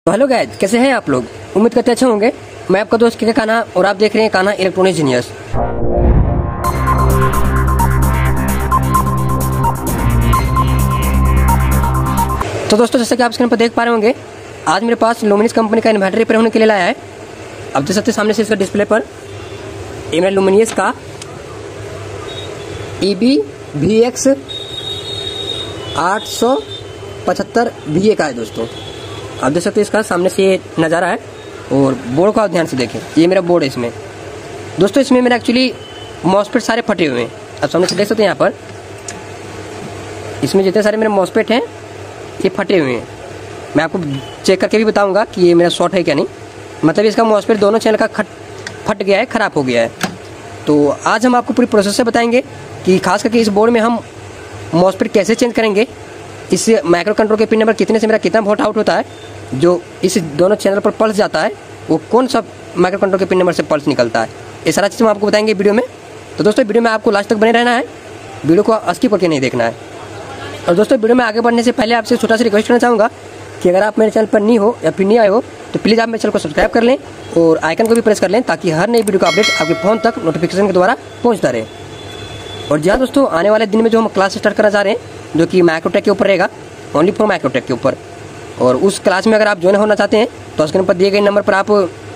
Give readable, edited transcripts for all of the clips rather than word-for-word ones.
तो hello guys, कैसे हैं आप लोग। उम्मीद करते अच्छे होंगे। मैं आपका दोस्त के कान्हा और आप देख रहे हैं कान्हा इलेक्ट्रॉनिक जीनियस। तो दोस्तों, जैसे कि आप स्क्रीन पर देख पा रहे होंगे, आज मेरे पास लुमिनियस कंपनी का इन्वर्टर रिपेयर होने के लिए लाया है। अब देख सकते हैं सामने से इसका डिस्प्ले पर ये मेरा लुमिनियस का EB-VX 875 VA का है दोस्तों। आप देख सकते हैं इसका सामने से ये नज़ारा है और बोर्ड को आप ध्यान से देखें, ये मेरा बोर्ड है। इसमें दोस्तों इसमें मेरा एक्चुअली मॉसफेट सारे फटे हुए हैं। आप सामने से देख सकते हैं यहाँ पर इसमें जितने सारे मेरे मॉसफेट हैं ये फटे हुए हैं। मैं आपको चेक करके भी बताऊंगा कि ये मेरा शॉर्ट है क्या नहीं। मतलब इसका मॉसफेट दोनों चैनल का फट गया है, ख़राब हो गया है। तो आज हम आपको पूरी प्रोसेस से बताएंगे कि खास करके इस बोर्ड में हम मॉसफेट कैसे चेंज करेंगे, इस माइक्रो कंट्रोल के पिन नंबर कितने से मेरा कितना वोल्ट आउट होता है, जो इस दोनों चैनल पर पल्स जाता है वो कौन सा माइक्रो कंट्रोल के पिन नंबर से पल्स निकलता है, ये सारा चीज़ हम आपको बताएंगे वीडियो में। तो दोस्तों वीडियो में आपको लास्ट तक बने रहना है, वीडियो को स्किप करके नहीं देखना है। और दोस्तों वीडियो में आगे बढ़ने से पहले आपसे छोटा सा रिक्वेस्ट करना चाहूँगा कि अगर आप मेरे चैनल पर नहीं हो या फिर नहीं आए हो तो प्लीज़ आप मेरे चैनल को सब्सक्राइब कर लें और आइकन को भी प्रेस कर लें, ताकि हर नई वीडियो का अपडेट आपके फ़ोन तक नोटिफिकेशन के द्वारा पहुँचता रहे। और जी हाँ दोस्तों, आने वाले दिन में जो हम क्लास स्टार्ट करना चाह रहे हैं जो कि माइक्रोटेक के ऊपर रहेगा, ओनली फॉर माइक्रोटेक के ऊपर। और उस क्लास में अगर आप ज्वाइन होना चाहते हैं तो स्क्रीन पर दिए गए नंबर पर आप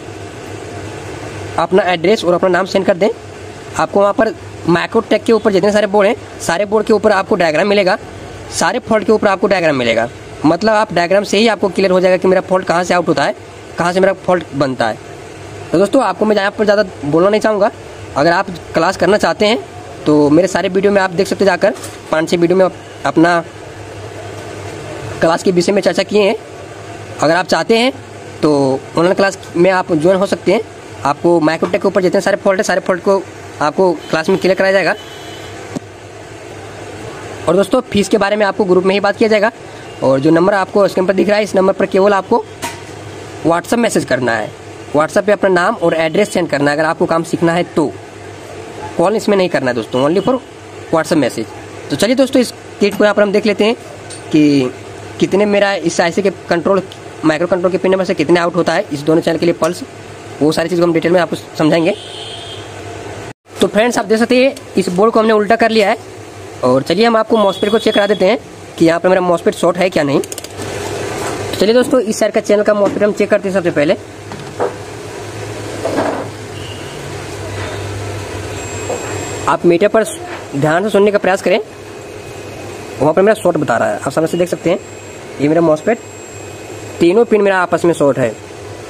अपना एड्रेस और अपना नाम सेंड कर दें। आपको वहाँ पर माइक्रोटेक के ऊपर जितने सारे बोर्ड हैं, सारे बोर्ड के ऊपर आपको डायग्राम मिलेगा, सारे फॉल्ट के ऊपर आपको डायग्राम मिलेगा। मतलब आप डायग्राम से ही आपको क्लियर हो जाएगा कि मेरा फॉल्ट कहाँ से आउट होता है, कहाँ से मेरा फॉल्ट बनता है। तो दोस्तों आपको मैं यहाँ पर ज़्यादा बोलना नहीं चाहूँगा। अगर आप क्लास करना चाहते हैं तो मेरे सारे वीडियो में आप देख सकते जाकर 5-6 वीडियो में अपना क्लास के विषय में चर्चा किए हैं। अगर आप चाहते हैं तो ऑनलाइन क्लास में आप ज्वाइन हो सकते हैं। आपको माइक्रोटेक के ऊपर जितने सारे फॉल्ट है, सारे फॉल्ट को आपको क्लास में क्लियर कराया जाएगा। और दोस्तों फीस के बारे में आपको ग्रुप में ही बात किया जाएगा। और जो नंबर आपको स्क्रीन पर दिख रहा है, इस नंबर पर केवल आपको व्हाट्सअप मैसेज करना है। व्हाट्सअप पे अपना नाम और एड्रेस सेंड करना है अगर आपको काम सीखना है तो। कॉल इसमें नहीं करना है दोस्तों, ओनली फॉर व्हाट्सअप मैसेज। तो चलिए दोस्तों, इस किट को यहाँ पर हम देख लेते हैं कि कितने मेरा इस IC के कंट्रोल माइक्रो कंट्रोल के पिन नंबर से कितने आउट होता है इस दोनों चैनल के लिए पल्स। वो सारी चीज़ को हम डिटेल में आपको समझाएंगे। तो फ्रेंड्स आप देख सकते हैं इस बोर्ड को हमने उल्टा कर लिया है। और चलिए हम आपको मॉसफेट को चेक करा देते हैं कि यहाँ पर मेरा मॉसफेट शॉर्ट है क्या नहीं। तो चलिए दोस्तों, इस साइड का चैनल का मॉसफेट हम चेक करते हैं। सबसे पहले आप मीटर पर ध्यान से सुनने का प्रयास करें, वहाँ पर मेरा शॉर्ट बता रहा है। आप सामने से देख सकते हैं ये मेरा मॉसफेट, तीनों पिन मेरा आपस में शॉर्ट है।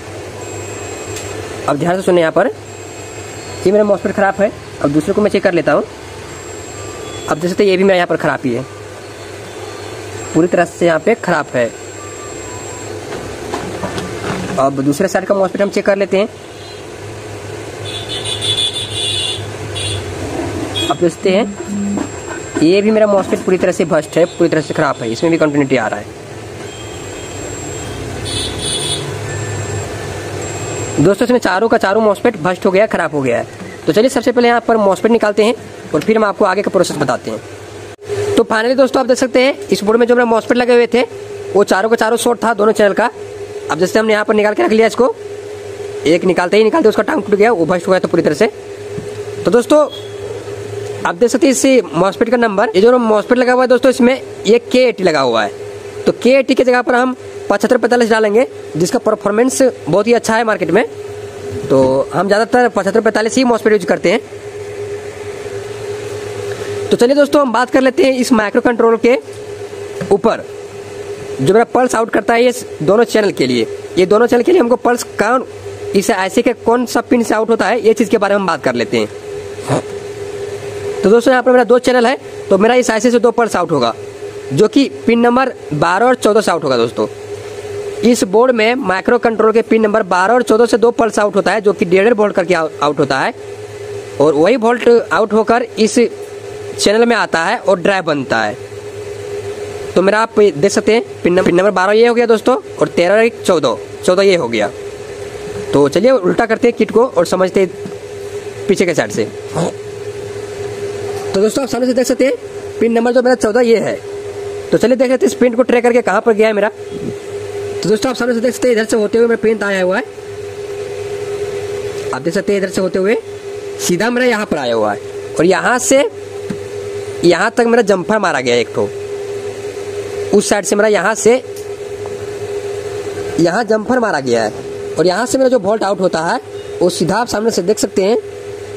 अब ध्यान से सुनने, यहाँ पर ये मेरा मॉसफेट खराब है। अब दूसरे को मैं चेक कर लेता हूँ। अब देख सकते हैं ये भी मेरा यहाँ पर खराब ही है, पूरी तरह से यहाँ पे खराब है। अब दूसरे साइड का मॉसफेट हम चेक कर लेते हैं। अब देखते हैं ये भी मेरा मॉसफेट पूरी तरह से बस्ट है, पूरी तरह से खराब है, इसमें भी कंटिन्यूटी आ रहा है। दोस्तों इसमें चारों का चारों मॉसफेट बस्ट हो गया, खराब हो गया है। तो चलिए सबसे पहले यहाँ पर मॉसफेट निकालते हैं और फिर हम आपको आगे का प्रोसेस बताते हैं। तो फाइनली दोस्तों आप देख सकते हैं इस बोर्ड में जो मेरा मॉसफेट लगे हुए थे वो चारों का चारों शॉर्ट था, दोनों चैनल का। अब जैसे हमने यहाँ पर निकाल के रख लिया इसको, एक निकालते ही निकालते उसका टांग टूट गया, वो बस्ट हो गया तो पूरी तरह से। तो दोस्तों आप देख सकते हैं इस मॉसफेट का नंबर, ये जो मॉसफेट लगा हुआ है दोस्तों इसमें ये K80 लगा हुआ है। तो K80 की जगह पर हम 7545 डालेंगे, जिसका परफॉर्मेंस बहुत ही अच्छा है मार्केट में। तो हम ज़्यादातर 7545 ही मॉसफेट यूज करते हैं। तो चलिए दोस्तों हम बात कर लेते हैं इस माइक्रो कंट्रोल के ऊपर जो मेरा पल्स आउट करता है ये दोनों चैनल के लिए। ये दोनों चैनल के लिए हमको पल्स कौन इस IC के कौन सा पिन से आउट होता है, ये चीज़ के बारे में हम बात कर लेते हैं। तो दोस्तों यहाँ पर मेरा 2 चैनल है, तो मेरा इस IC से 2 पल्स आउट होगा, जो कि पिन नंबर 12 और 14 से आउट होगा। दोस्तों इस बोर्ड में माइक्रो कंट्रोल के पिन नंबर 12 और 14 से 2 पल्स आउट होता है, जो कि 1.5 वोल्ट करके आउट होता है। और वही वोल्ट आउट होकर इस चैनल में आता है और ड्राइव बनता है। तो मेरा आप देख सकते हैं पिन नंबर 12 ये हो गया दोस्तों, और 13 और 14 ये हो गया। तो चलिए उल्टा करते हैं किट को और समझते हैं पीछे के साइड से। तो दोस्तों आप सामने से देख सकते हैं पिन नंबर जो मेरा 14 ये है। तो चलिए देख लेते हैं इस पिन को ट्रैक करके कहाँ पर गया है मेरा। तो दोस्तों आप सामने से देख सकते हैं इधर से होते हुए मेरा पिन आया हुआ है, आप देख सकते हैं इधर से होते हुए सीधा मेरा यहाँ पर आया हुआ है, और यहाँ से यहाँ तक मेरा जंपर मारा गया एक तो उस साइड से मेरा यहाँ से यहाँ जंपर मारा गया है, और यहाँ से मेरा जो वोल्ट आउट होता है वो सीधा आप सामने से देख सकते हैं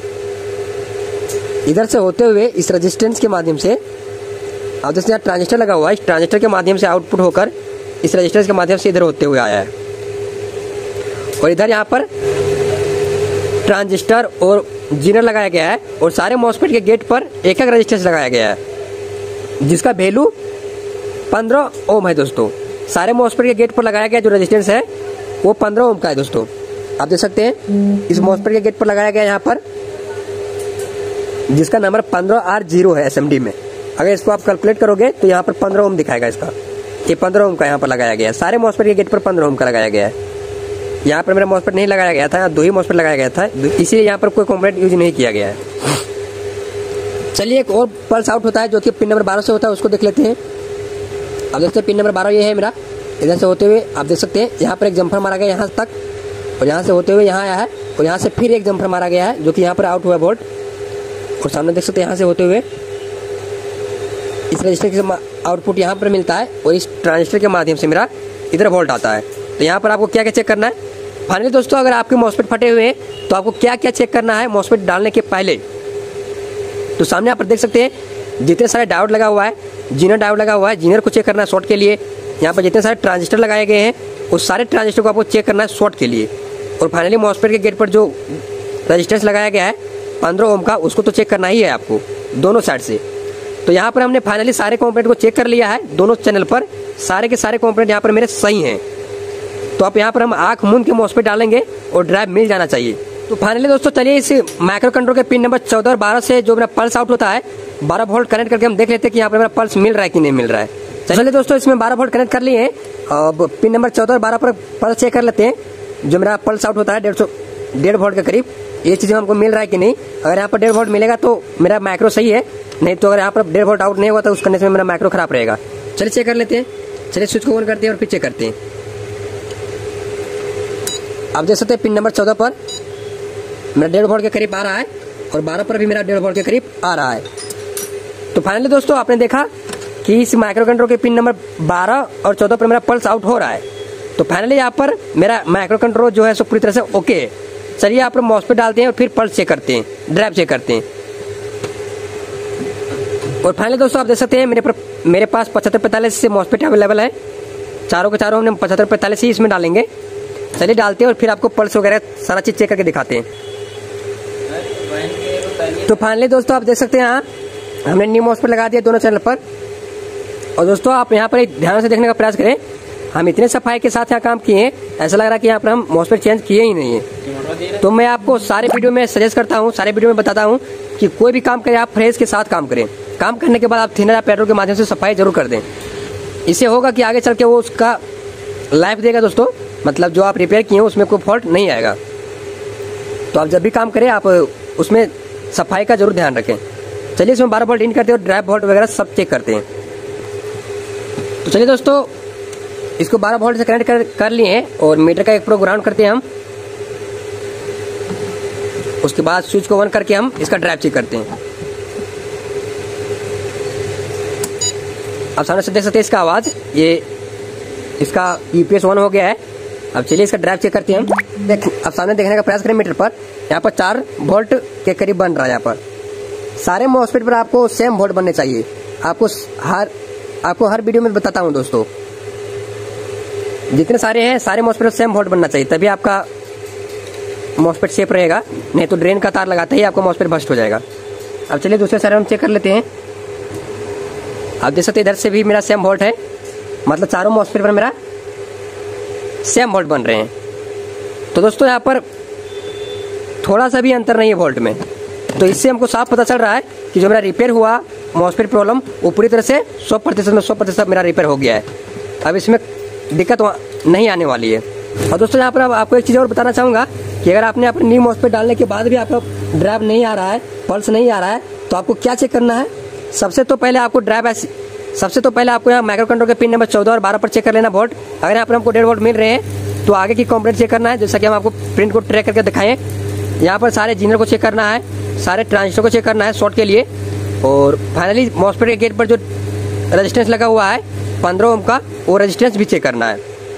इधर से होते हुए इस रेजिस्टेंस के माध्यम से, अब जैसे यहाँ ट्रांजिस्टर लगा हुआ है, इस ट्रांजिस्टर के माध्यम से आउटपुट होकर इस रेजिस्टेंस के माध्यम से इधर होते हुए आया है, और इधर यहाँ पर ट्रांजिस्टर और जीनर लगाया गया है, और सारे मॉसफेट के गेट पर एक एक रेजिस्टेंस लगाया गया है जिसका वैल्यू 15 ओम है दोस्तों। सारे मॉसफेट के गेट पर लगाया गया जो रेजिस्टेंस है वो 15 ओम का है दोस्तों। आप देख सकते हैं इस मॉसफेट के गेट पर लगाया गया यहाँ पर, जिसका नंबर 15R0 है SMD में। अगर इसको आप कैलकुलेट करोगे तो यहाँ पर 15 ओम दिखाएगा इसका, ये 15 ओम का यहाँ पर लगाया गया है। सारे मॉसफेट के गेट पर 15 ओम का लगाया गया है। यहाँ पर मेरा मॉसफेट नहीं लगाया गया था, यहाँ 2 ही मॉसफेट लगाया गया था, इसीलिए यहाँ पर कोई कंपोनेंट यूज नहीं किया गया है। चलिए एक और पल्स आउट होता है जो कि पिन नंबर 12 से होता है, उसको देख लेते हैं। अब देखते हैं पिन नंबर 12 ये है मेरा, इधर से होते हुए आप देख सकते हैं यहाँ पर एक जंपर मारा गया यहाँ तक, और यहाँ से होते हुए यहाँ आया है, और यहाँ से फिर एक जंपर मारा गया है जो कि यहाँ पर आउट हुआ वोल्ट, और सामने देख सकते हैं यहाँ से होते हुए इस रजिस्टर के आउटपुट यहाँ पर मिलता है, और इस ट्रांजिस्टर के माध्यम से मेरा इधर वोल्ट आता है। तो यहाँ पर आपको क्या क्या चेक करना है फाइनली दोस्तों, अगर आपके मॉसफेट फटे हुए हैं तो आपको क्या क्या चेक करना है मॉसफेट डालने के पहले। तो सामने आप देख सकते हैं जितने सारे डायोड लगा हुआ है, जीनर डायोड लगा हुआ है, जीनर को चेक करना है शॉर्ट के लिए। यहाँ पर जितने सारे ट्रांजिस्टर लगाए गए हैं उस सारे ट्रांजिस्टर को आपको चेक करना है शॉर्ट के लिए। और फाइनली मॉसफेट के गेट पर जो रजिस्टेंस लगाया गया है 15 ओम का, उसको तो चेक करना ही है आपको दोनों साइड से। तो यहाँ पर हमने फाइनली सारे कंपोनेंट को चेक कर लिया है दोनों चैनल पर, सारे के सारे कंपोनेंट यहाँ पर मेरे सही हैं। तो आप यहाँ पर हम आंख मूंद के मॉसफेट डालेंगे और ड्राइव मिल जाना चाहिए। तो फाइनली दोस्तों चलिए इस माइक्रो कंट्रोल के पिन नंबर 14 और 12 से जो मेरा पल्स आउट होता है 12 वोल्ट कनेक्ट करके हम देख लेते हैं कि यहाँ पर मेरा पल्स मिल रहा है कि नहीं मिल रहा है। चलिए दोस्तों इसमें 12 वोल्ट कनेक्ट कर लिए हैं, अब पिन नंबर 14 और 12 पर पल्स चेक कर लेते हैं। जो मेरा पल्स आउट होता है 1.5 वोल्ट के करीब, ये चीज़ हमको मिल रहा है कि नहीं। अगर यहाँ पर 1.5 वोल्ट मिलेगा तो मेरा माइक्रो सही है, नहीं तो अगर यहाँ पर 1.5 वोल्ट आउट नहीं हुआ तो उस कंडीशन में मेरा माइक्रो खराब रहेगा। चलिए चेक कर लेते हैं। चलिए स्विच को ऑन करते हैं और फिर चेक करते हैं। आप देख सकते हैं पिन नंबर 14 पर मेरा 1.5 वोल्ट के करीब आ रहा है, और 12 पर भी मेरा 1.5 वोल्ट के करीब आ रहा है। तो फाइनली दोस्तों आपने देखा कि इस माइक्रो कंट्रोल के पिन नंबर 12 और 14 पर मेरा पल्स आउट हो रहा है। तो फाइनली यहाँ पर मेरा माइक्रो कंट्रोल जो है सो पूरी तरह से ओके है। चलिए यहाँ पर मॉसफेट डालते हैं और फिर पल्स चेक करते हैं, ड्राइव चेक करते हैं। और फाइनली दोस्तों आप देख सकते हैं मेरे पास 7545 से मॉसफेट अवेलेबल है, चारों के चारों हमने 7545 ही इसमें डालेंगे। चलिए डालते हैं और फिर आपको पल्स वगैरह सारा चीज चेक करके दिखाते हैं। तो फाइनली दोस्तों आप देख सकते हैं यहाँ हमने न्यू मॉसफेट लगा दिया दोनों चैनल पर। और दोस्तों आप यहाँ पर ध्यान से देखने का प्रयास करें, हम इतने सफाई के साथ यहाँ काम किए हैं, ऐसा लग रहा है कि यहाँ पर हम मॉसफेट चेंज किए ही नहीं है। तो मैं आपको सारे वीडियो में सजेस्ट करता हूँ, सारे वीडियो में बताता हूँ कि कोई भी काम करें आप फ्रेश के साथ काम करें। काम करने के बाद आप थिनर या पेट्रोल के माध्यम से सफाई जरूर कर दें। इससे होगा कि आगे चल के वो उसका लाइफ देगा दोस्तों, मतलब जो आप रिपेयर किए हैं उसमें कोई फॉल्ट नहीं आएगा। तो आप जब भी काम करें आप उसमें सफाई का जरूर ध्यान रखें। चलिए इसमें 12 वोल्ट इन करते हैं और ड्राइव वोल्ट वगैरह सब चेक करते हैं। तो चलिए दोस्तों इसको 12 वोल्ट से कनेक्ट कर लिए हैं, और मीटर का एक प्रो ग्राउंड करते हैं हम। उसके बाद स्विच को ऑन करके हम इसका ड्राइव चेक करते हैं। आप सामने से देख सकते हैं इसका आवाज, ये इसका यूपीएस ऑन हो गया है। अब चलिए इसका ड्राइव चेक करते हैं हम। अब सामने देखने का प्रयास करें मीटर पर, यहाँ पर 4 वोल्ट के करीब बन रहा है। यहाँ पर सारे मॉसफेट पर आपको सेम वोल्ट बनने चाहिए। आपको हर वीडियो में बताता हूँ दोस्तों, जितने सारे हैं सारे मॉसफेट पर सेम वोल्ट बनना चाहिए, तभी आपका मॉसफेट सेफ रहेगा, नहीं तो ड्रेन का तार लगाते ही आपका मॉसफेट बस्ट हो जाएगा। अब चलिए दूसरे सारे हम चेक कर लेते हैं। आप देख सकते हैं इधर से भी मेरा सेम वोल्ट है, मतलब चारों मॉसफेट पर मेरा सेम वोल्ट बन रहे हैं। तो दोस्तों यहाँ पर थोड़ा सा भी अंतर नहीं है वोल्ट में। तो इससे हमको साफ पता चल रहा है कि जो मेरा रिपेयर हुआ मॉसफेट प्रॉब्लम वो पूरी तरह से 100% में 100% मेरा रिपेयर हो गया है। अब इसमें दिक्कत नहीं आने वाली है। और दोस्तों यहाँ पर आपको एक चीज़ और बताना चाहूँगा कि अगर आपने अपनी न्यू मॉसफेट डालने के बाद भी आपका ड्राइव नहीं आ रहा है, पल्स नहीं आ रहा है, तो आपको क्या चेक करना है। सबसे तो पहले आपको ड्राइव सबसे तो पहले आपको यहाँ माइक्रो कंट्रोल के पिन नंबर 14 और 12 पर चेक कर लेना वोल्ट। अगर यहाँ पर हमको 1.5 वोल्ट मिल रहे हैं तो आगे की कंपोनेंट चेक करना है, जैसा कि हम आपको प्रिंट को ट्रैक करके दिखाएं। यहाँ पर सारे जीनर को चेक करना है, सारे ट्रांजिस्टर को चेक करना है शॉर्ट के लिए, और फाइनली मॉसफेट के गेट पर जो रेजिस्टेंस लगा हुआ है 15 ओम का, वो रेजिस्टेंस भी चेक करना है।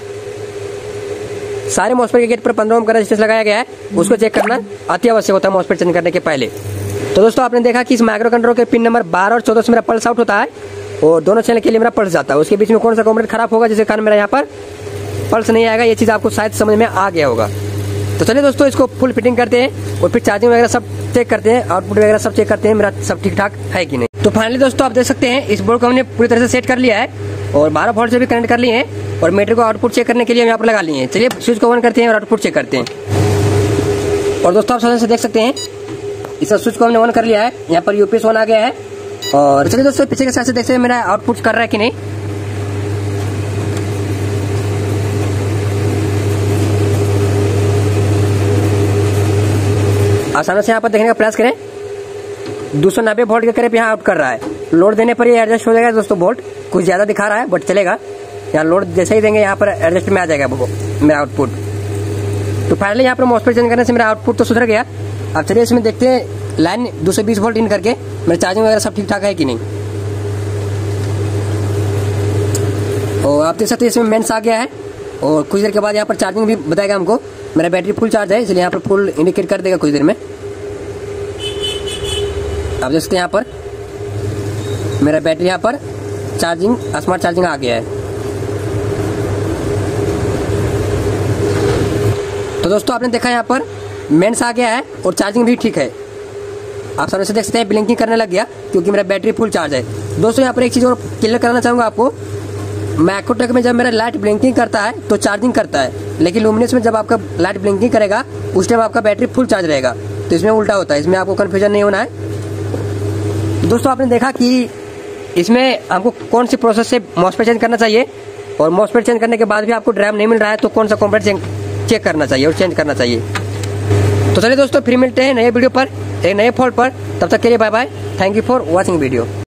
सारे मॉसफेट के गेट पर 15 ओम का रेजिस्टेंस लगाया गया है, उसको चेक करना अति आवश्यक होता है मॉसफेट चेंज करने के पहले। तो दोस्तों आपने देखा कि इस माइक्रो कंट्रोलर के पिन नंबर 12 और 14 से मेरा पल्स आउट होता है और दोनों चैनल के लिए मेरा पल्स जाता है। उसके बीच में कौन सा कंपोनेंट खराब होगा जिसके कारण मेरा यहाँ पर पल्स नहीं आएगा, ये चीज़ आपको शायद समझ में आ गया होगा। तो चलिए दोस्तों इसको फुल फिटिंग करते हैं और फिर चार्जिंग वगैरह सब चेक करते हैं, आउटपुट वगैरह सब चेक करते हैं मेरा सब ठीक ठाक है कि नहीं। तो फाइनली दोस्तों आप देख सकते हैं इस बोर्ड को हमने पूरी तरह से सेट कर लिया है और 12 वोल्ट से भी कनेक्ट कर लिए हैं और मीटर को आउटपुट चेक करने के लिए हम यहाँ पर लगा लिए हैं। चलिए स्विच को ऑन करते हैं और आउटपुट चेक करते हैं। और दोस्तों आप सामने से देख सकते हैं इस स्विच को हमने ऑन कर लिया है, यहाँ पर यूपीएस ऑन आ गया है। और चलिए दोस्तों पीछे के साइड से देखते हैं मेरा आउटपुट कर रहा है कि नहीं। आप सामने से यहाँ पर देखने का प्रयास करें, 290 वोल्ट के करीब यहाँ आउट कर रहा है। लोड देने पर ये एडजस्ट हो जाएगा दोस्तों, वोल्ट कुछ ज्यादा दिखा रहा है बट चलेगा। यहाँ लोड जैसे ही देंगे यहाँ पर एडजस्ट में आ जाएगा मेरा आउटपुट। तो फाइनली यहाँ पर मॉसफेट चेंज करने से मेरा आउटपुट तो सुधर गया। अब चलिए इसमें देखते हैं लाइन 220 वोल्ट इन करके मेरा चार्जिंग वगैरह सब ठीक ठाक है कि नहीं। और आप देख सकते हैं इसमें मेंस आ गया है और कुछ देर के बाद यहाँ पर चार्जिंग भी बताएगा हमको। मेरा बैटरी फुल चार्ज है इसलिए यहाँ पर फुल इंडिकेट कर देगा कुछ देर में। आप देख सकते हैं यहाँ पर मेरा बैटरी यहाँ पर चार्जिंग स्मार्ट चार्जिंग आ गया है। तो दोस्तों आपने देखा यहाँ पर मेंस आ गया है और चार्जिंग भी ठीक है। आप सामने से देख सकते हैं ब्लिंकिंग करने लग गया क्योंकि मेरा बैटरी फुल चार्ज है। दोस्तों यहाँ पर एक चीज़ और क्लियर कराना चाहूँगा आपको, मैक्रोटेक में जब मेरा लाइट ब्लिंकिंग करता है तो चार्जिंग करता है, लेकिन लुमिनस में जब आपका लाइट ब्लिंकिंग करेगा उस टाइम आपका बैटरी फुल चार्ज रहेगा। तो इसमें उल्टा होता है, इसमें आपको कन्फ्यूजन नहीं होना है। दोस्तों आपने देखा कि इसमें हमको कौन सी प्रोसेस से मॉसफेट चेंज करना चाहिए और मॉसफेट चेंज करने के बाद भी आपको ड्राइव नहीं मिल रहा है तो कौन सा कंपोनेंट चेक करना चाहिए और चेंज करना चाहिए। तो चलिए दोस्तों फिर मिलते हैं नए वीडियो पर एक नए फॉल्ट पर, तब तक के लिए bye bye. Thank you for watching video.